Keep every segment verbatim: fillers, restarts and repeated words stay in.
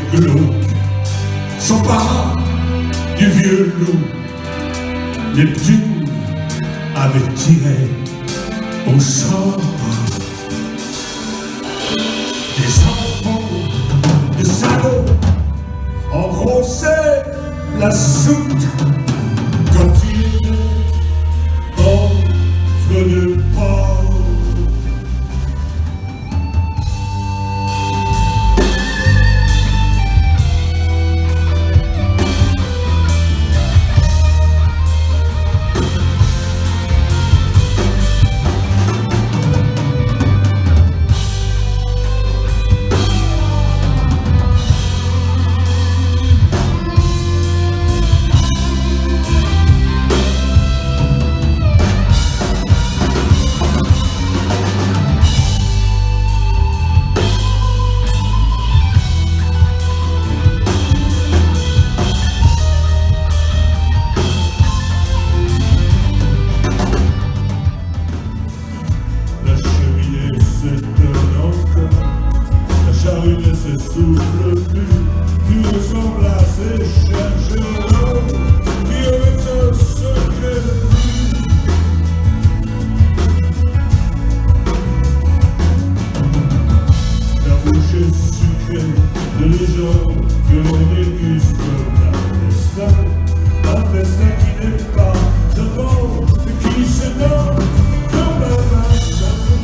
glauque, s'empara du vieux loup. Neptune avait tiré au sort des enfants de salauds, engrossaient la soute quand il était entre deux porcs. Ne se souffle plus, tu ressembles à ces chercheurs qui avaient un secret de vie. La bouche est sucrée de légendes que l'on déguste comme un festin, un festin qui n'est pas devant, mais qui se donne comme un vaccin.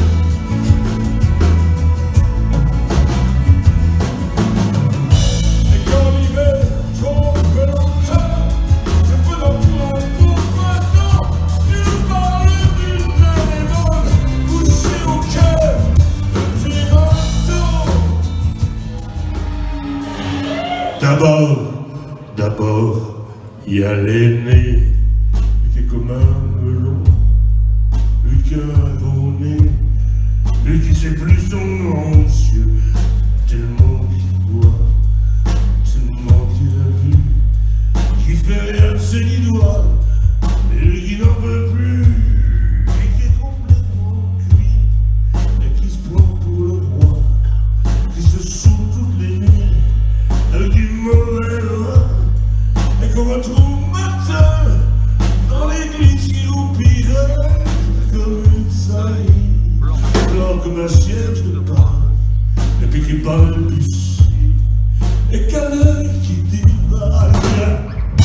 D'abord, d'abord, il y a l'aîné, lui qui est comme un melon, lui qui a un beau nez, lui qui sait plus son nom, monsieur, tellement qu'il boit, tellement qu'il a vu, qui fait rien de ses dix doigts, et lui qui n'en peut plus, et qui est complètement cuit, et qui se prend pour le roi, qui se saoule toutes les nuits, avec du mauvais vin, et qu'on retrouve matin dans l'église qui nous pire comme une saillie, blanc comme un cierge de pain, et puis qui parle de Bussy, et qu'à l'œil qui dit va bien.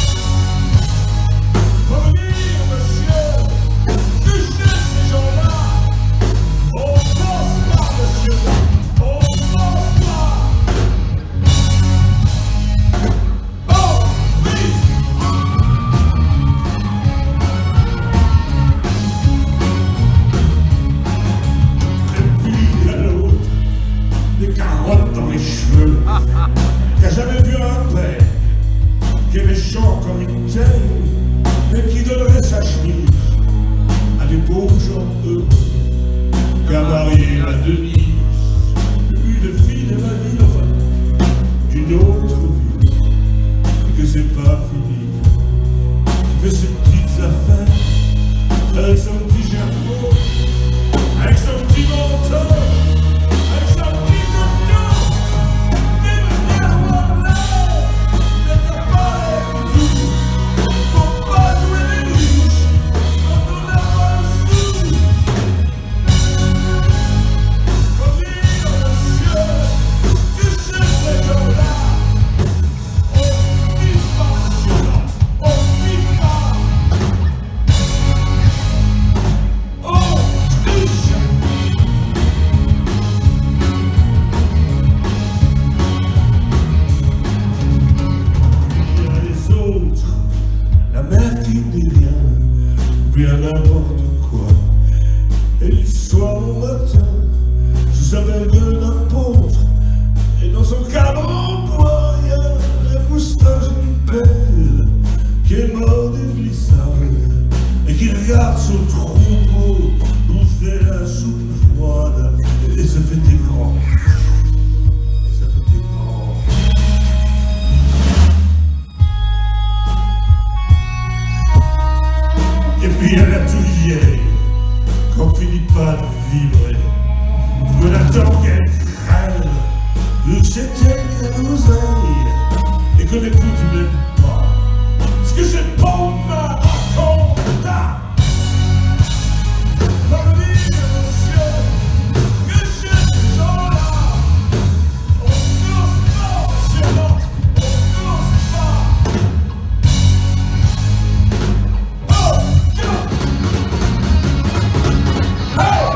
Faut me dire, monsieur, que chez ces gens-là, on pense pas, monsieur, on pense pas. Dans les cheveux, qui a jamais vu un père qui est méchant comme une telle, mais qui donnerait sa chemise à des pauvres gens heureux, qui a marié la Denise, une fille de ma vie, enfin, d'une autre vie, et que c'est pas fini, qui fait ses petites affaires, avec son petit chapeau, avec son petit manteau, avec son petit bien n'importe quoi. Et l'histoire au matin, sous sa belle gueule d'apôtre, et dans son cadre en bois, il y a la moustache d'une pelle qui est mort d'une glissade et qui regarde son troupeau bouffer la soupe froide, et ça fait des grands. Et ça fait des grands. Et puis il y a la toute vieille, qu'on finit pas de vibrer, qu'on attend qu'elle crève, vu que c'était qu'un oseille et que les coups tu m'aimes pas, ce que j'ai pas me raconte. Ma vie, monsieur, que j'ai ce genre-là, on cause pas, c'est bon, on cause pas. Oh, go! Hey!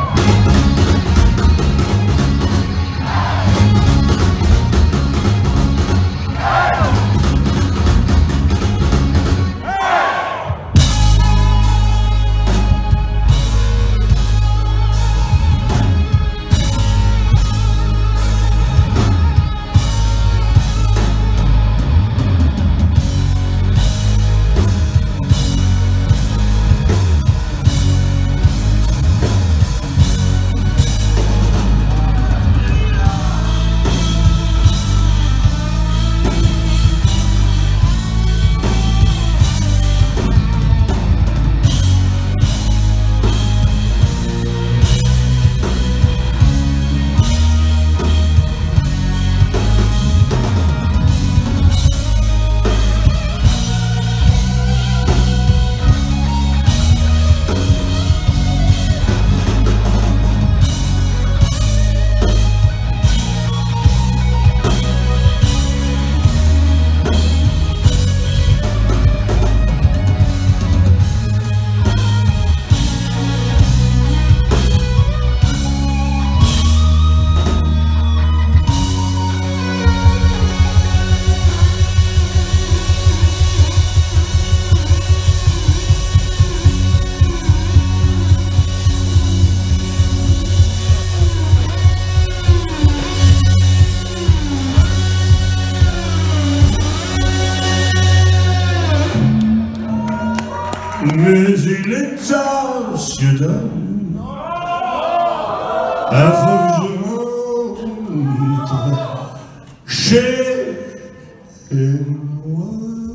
Mais il est tard, monsieur dame, avant que je rentre chez moi.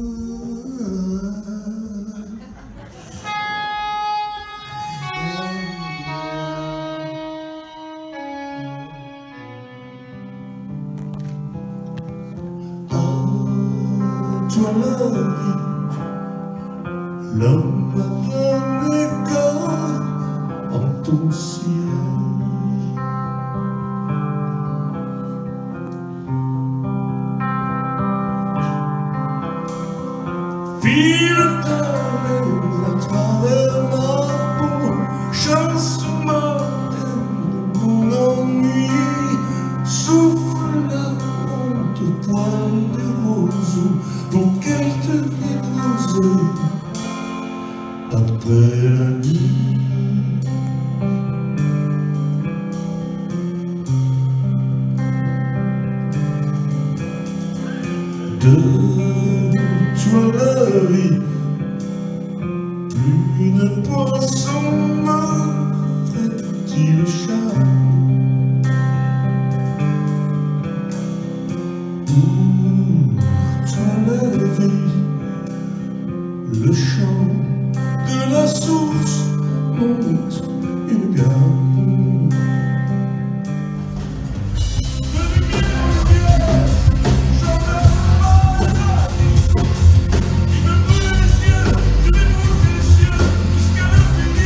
Oh, toi la vie, l'homme a donné corps en ton ciel. File ta main à travers ma peau, chasse ma haine de mon ennui, souffle la honte au poil des roseaux pour qu'elle devienne rosée après la nuit. Donne-toi la vie, plus une poisson m'offre-t-il le charme. Pour toi la vie, le chant de la source monte une gamme. Jusqu'à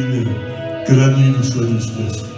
lune, que la nuit vous soit douce, merci.